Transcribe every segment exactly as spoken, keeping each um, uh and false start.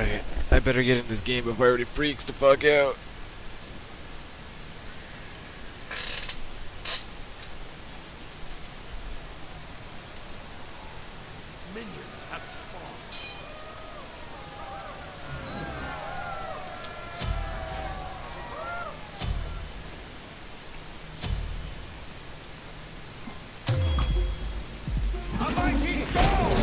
Alright, I better get in this game before everybody freaks the fuck out. Minions have spawned. A mighty storm!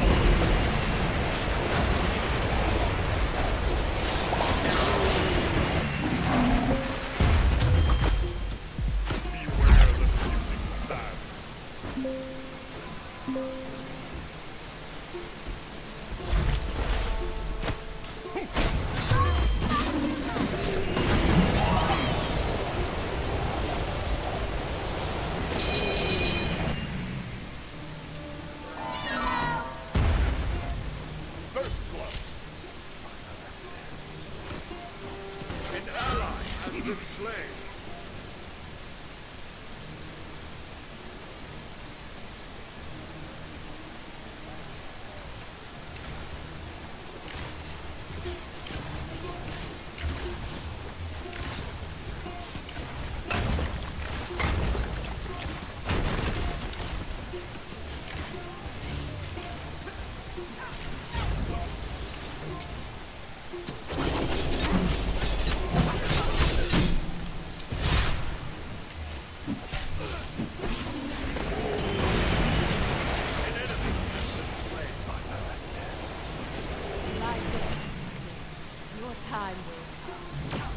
Beware the shifting sand. First blood. An ally has been slain. Your time will come.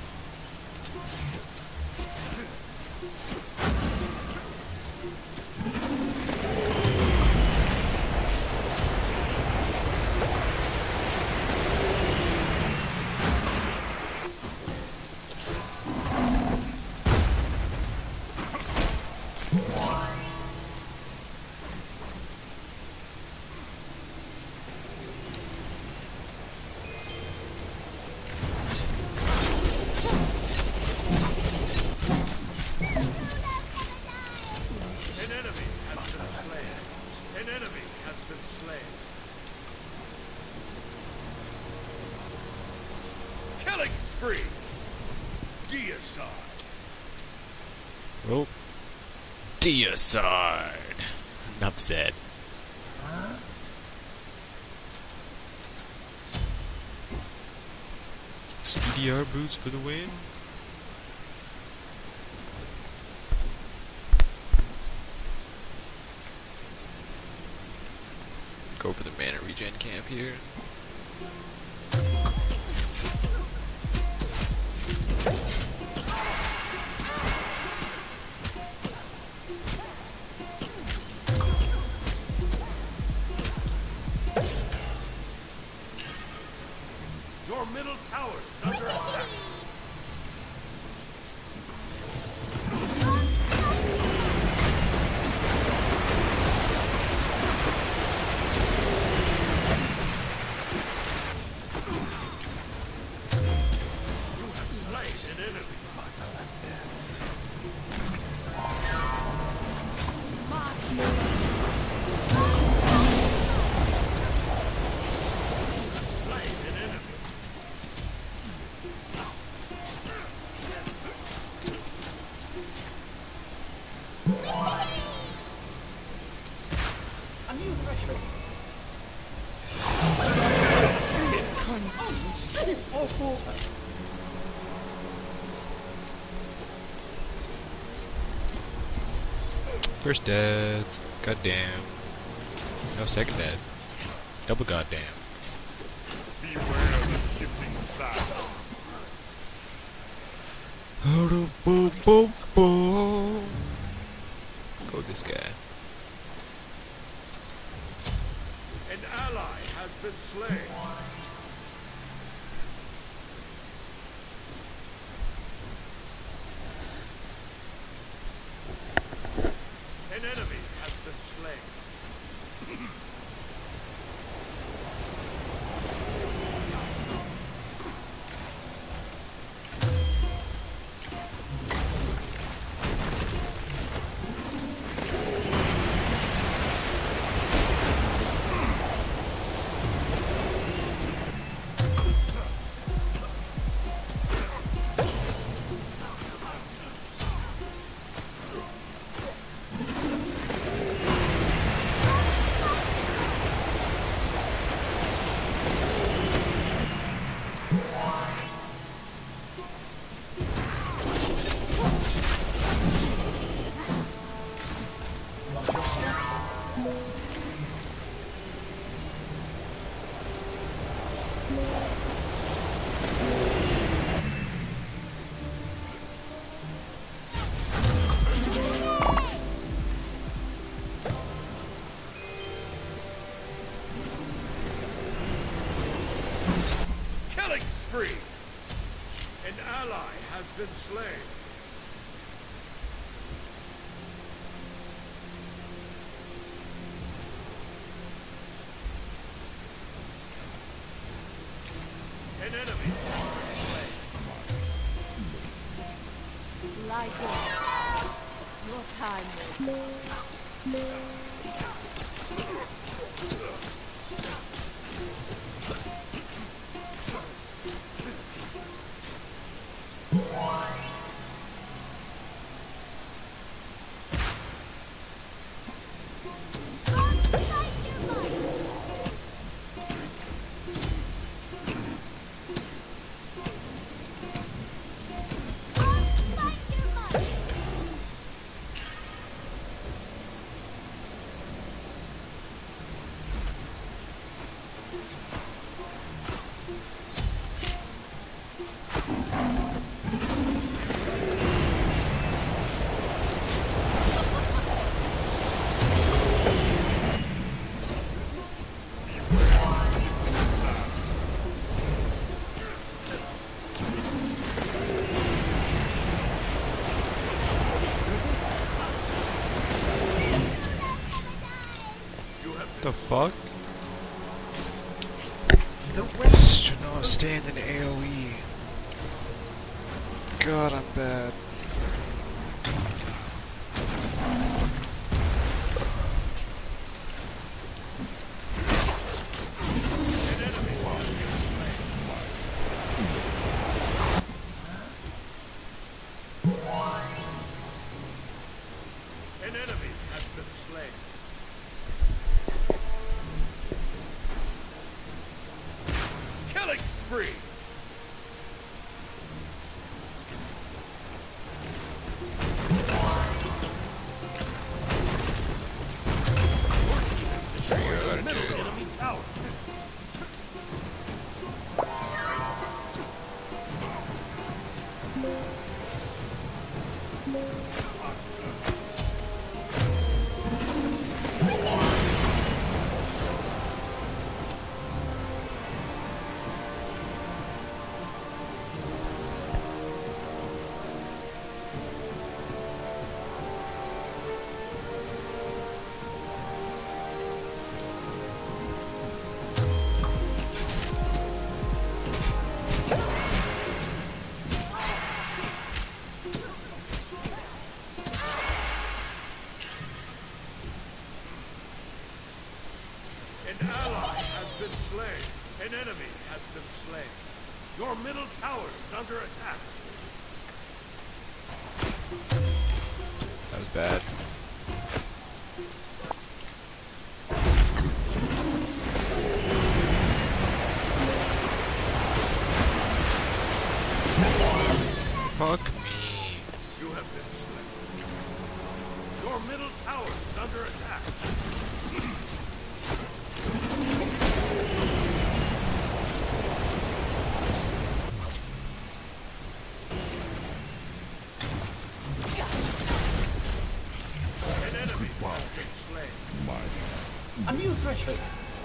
An enemy has been slain. An enemy has been slain. Killing spree. Deicide. Well, Deicide. Enough said. C D R boots for the win. Go for the mana regen camp here. Your middle tower is under attack. You have slain an enemy. Slain an enemy. A new threshold. Awful. First death. Goddamn. No, second death. Double goddamn. Beware the shifting sand. Go this guy. An ally has been slain. An enemy has been slain. spree! An ally has been slain! An enemy has been slain! Lie down. Your time will come. The fuck? The way Should not stand in AoE. God, I'm bad. An enemy has been slain! Killing spree! Your middle enemy tower! An ally has been slain. An enemy has been slain. Your middle tower is under attack. That was bad. Fuck me. You have been slain. Your middle tower is under attack. An enemy has been slain. a new threshold.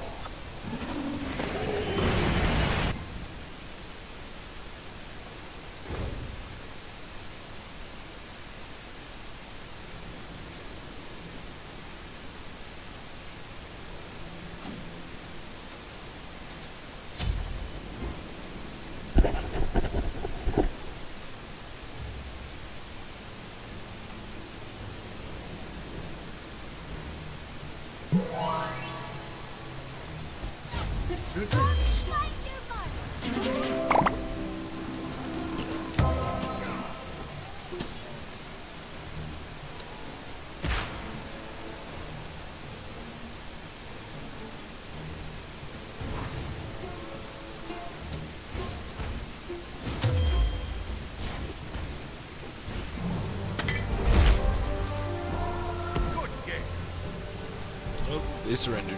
Good game. Oh, they surrendered.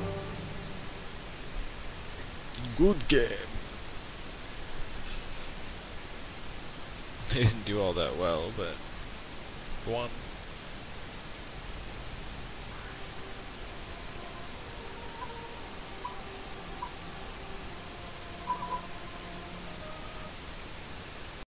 Good game. They didn't do all that well, but won.